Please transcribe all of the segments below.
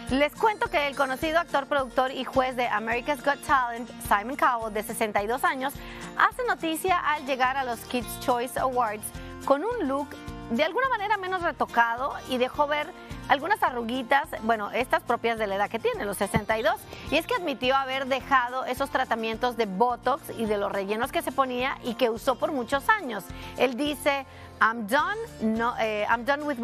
Les cuento que el conocido actor, productor y juez de America's Got Talent, Simon Cowell, de 62 años, hace noticia al llegar a los Kids' Choice Awards con un look de alguna manera menos retocado y dejó ver algunas arruguitas, bueno, estas propias de la edad que tiene, los 62. Y es que admitió haber dejado esos tratamientos de Botox y de los rellenos que se ponía y que usó por muchos años. Él dice, I'm done with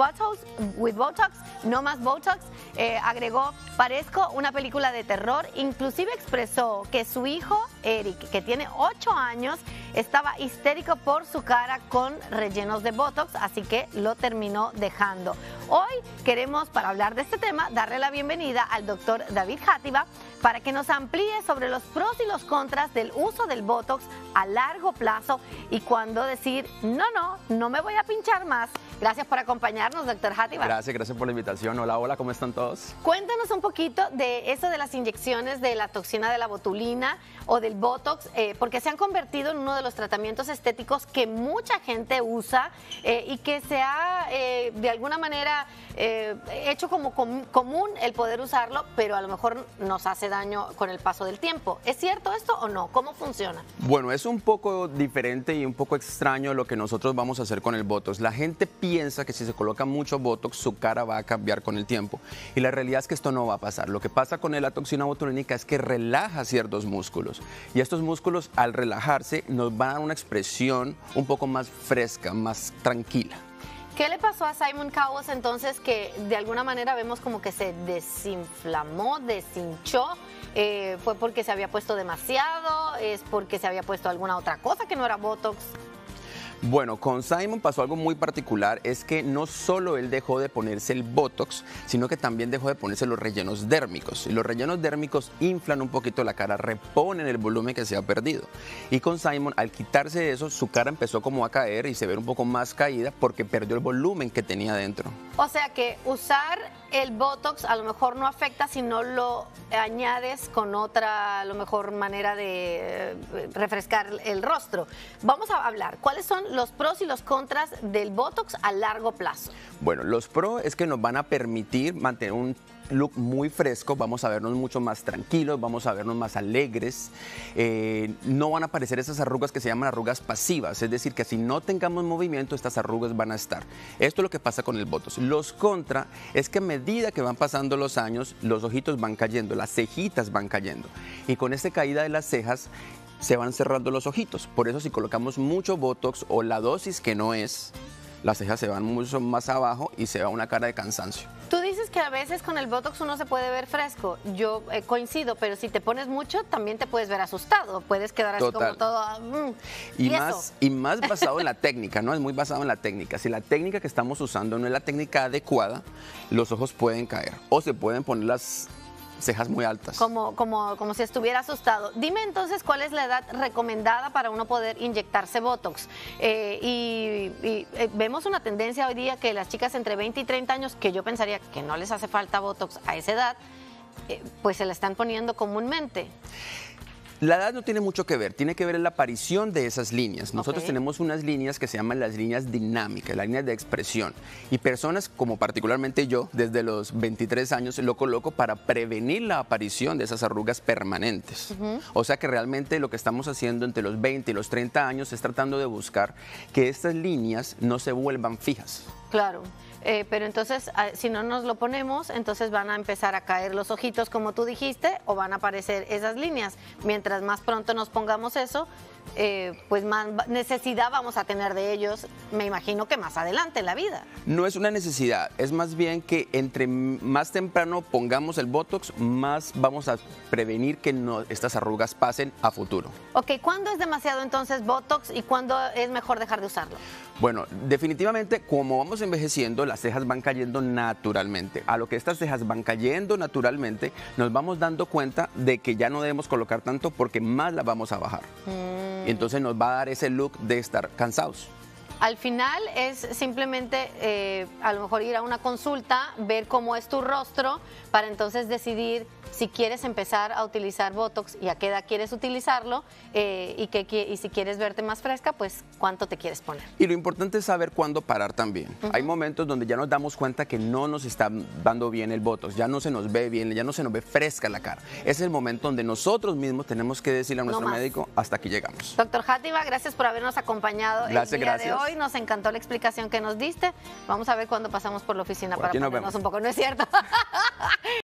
Botox, no más Botox. Agregó, parezco una película de terror. Inclusive expresó que su hijo, Eric, que tiene 8 años, estaba histérico por su cara con rellenos de Botox, así que lo terminó dejando. Hoy queremos, para hablar de este tema, darle la bienvenida al doctor David Játiva para que nos amplíe sobre los pros y los contras del uso del Botox a largo plazo y cuándo decir, no me voy a pinchar más. Gracias por acompañarnos, doctor Játiva. Gracias por la invitación. Hola, ¿cómo están todos? Cuéntanos un poquito de eso de las inyecciones de la toxina de la botulina o del Botox, porque se han convertido en uno de los tratamientos estéticos que mucha gente usa y que se ha de alguna manera hecho como común el poder usarlo, pero a lo mejor nos hace daño con el paso del tiempo. ¿Es cierto esto o no? ¿Cómo funciona? Bueno, es un poco diferente y un poco extraño lo que nosotros vamos a hacer con el Botox. La gente piensa que si se coloca mucho Botox, su cara va a cambiar con el tiempo. Y la realidad es que esto no va a pasar. Lo que pasa con la toxina botulínica es que relaja ciertos músculos. Y estos músculos, al relajarse, nos van a dar una expresión un poco más fresca, más tranquila. ¿Qué le pasó a Simon Cowell entonces que de alguna manera vemos como que se desinflamó, deshinchó? ¿Fue porque se había puesto demasiado? ¿Es porque se había puesto alguna otra cosa que no era Botox? Bueno, con Simon pasó algo muy particular, es que no solo él dejó de ponerse el Botox, sino que también dejó de ponerse los rellenos dérmicos. Y los rellenos dérmicos inflan un poquito la cara, reponen el volumen que se ha perdido. Y con Simon, al quitarse eso, su cara empezó como a caer y se ve un poco más caída porque perdió el volumen que tenía dentro. O sea que usar el Botox a lo mejor no afecta si no lo añades con otra, a lo mejor, manera de refrescar el rostro. Vamos a hablar, ¿cuáles son los pros y los contras del Botox a largo plazo? Bueno, los pros es que nos van a permitir mantener un look muy fresco, vamos a vernos mucho más tranquilos, vamos a vernos más alegres, no van a aparecer esas arrugas que se llaman arrugas pasivas, es decir, que si no tengamos movimiento, estas arrugas van a estar. Esto es lo que pasa con el Botox. Los contra es que a medida que van pasando los años, los ojitos van cayendo, las cejitas van cayendo, y con esta caída de las cejas, se van cerrando los ojitos. Por eso si colocamos mucho Botox o la dosis que no es, las cejas se van mucho más abajo y se va una cara de cansancio. Tú dices que a veces con el Botox uno se puede ver fresco. Yo coincido, pero si te pones mucho también te puedes ver asustado. Puedes quedar así como todo... Y más basado en la técnica, ¿no? Es muy basado en la técnica. Si la técnica que estamos usando no es la técnica adecuada, los ojos pueden caer o se pueden poner las cejas muy altas. Como si estuviera asustado. Dime entonces cuál es la edad recomendada para uno poder inyectarse Botox. Vemos una tendencia hoy día que las chicas entre 20 y 30 años, que yo pensaría que no les hace falta Botox a esa edad, pues se la están poniendo comúnmente. La edad no tiene mucho que ver, tiene que ver en la aparición de esas líneas. Nosotros tenemos unas líneas que se llaman las líneas dinámicas, las líneas de expresión. Y personas como particularmente yo, desde los 23 años, lo coloco para prevenir la aparición de esas arrugas permanentes. O sea que realmente lo que estamos haciendo entre los 20 y los 30 años es tratando de buscar que estas líneas no se vuelvan fijas. Claro. Pero entonces, si no nos lo ponemos, entonces van a empezar a caer los ojitos, como tú dijiste, o van a aparecer esas líneas. Mientras más pronto nos pongamos eso, pues más necesidad vamos a tener de ellos, me imagino que más adelante en la vida. No es una necesidad, es más bien que entre más temprano pongamos el Botox, más vamos a prevenir que estas arrugas pasen a futuro. Ok, ¿cuándo es demasiado entonces Botox y cuándo es mejor dejar de usarlo? Bueno, definitivamente, como vamos envejeciendo, las cejas van cayendo naturalmente. A lo que estas cejas van cayendo naturalmente, nos vamos dando cuenta de que ya no debemos colocar tanto porque más las vamos a bajar. Y entonces nos va a dar ese look de estar cansados. Al final es simplemente a lo mejor ir a una consulta, ver cómo es tu rostro, para entonces decidir si quieres empezar a utilizar Botox y a qué edad quieres utilizarlo y si quieres verte más fresca, pues cuánto te quieres poner. Y lo importante es saber cuándo parar también. Hay momentos donde ya nos damos cuenta que no nos está dando bien el Botox, ya no se nos ve bien, ya no se nos ve fresca la cara. Ese es el momento donde nosotros mismos tenemos que decirle a nuestro médico hasta aquí llegamos. Doctor Játiva, gracias por habernos acompañado el día de hoy. Nos encantó la explicación que nos diste. Vamos a ver cuándo pasamos por la oficina para ponernos un poco. ¿No es cierto?